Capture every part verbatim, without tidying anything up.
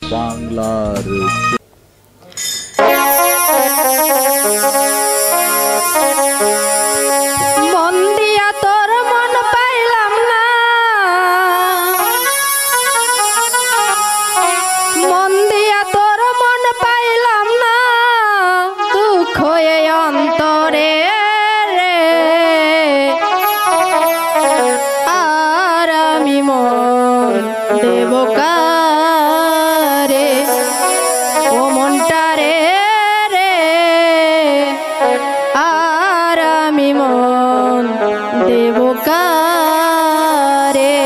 বাংলার মন দিয়া তোর মন পাইলাম না, মন দিয়া তোর মন পাইলাম না, দুঃখ এই অন্তরে রে। আর আমি মন দেব কারে, ও মনটারে রে। আর আমি মন দেব কারে,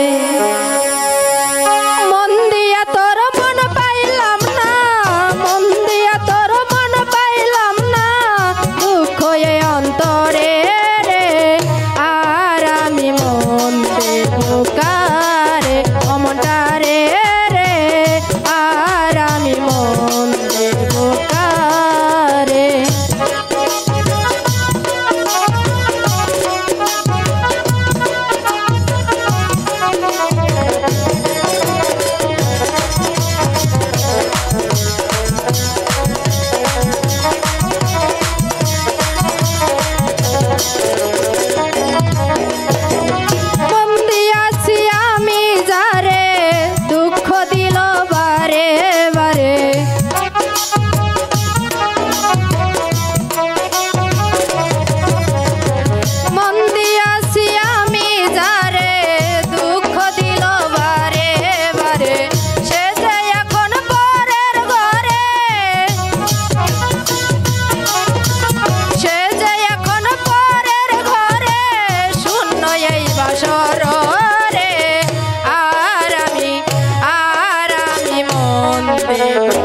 মন দিয়া তোর মন পাইলাম না, মন দিয়া তোর মন পাইলাম না, দুঃখ এই অন্তরে রে। আর আমি মন দেব কারে, ও মনটারে রে। আর আমি মন দেব কারে। মন দিয়াছি আমি যারে, দুঃখ দিল বারে বারে। মন দিয়াছি আমি যারে, দুঃখ দিল বারে বারে। সে যে এখন পরের ঘরে, সে যে এখন পরের ঘরে, শূন্য এই বাসর রে। আর আমি আর আমি মন দেব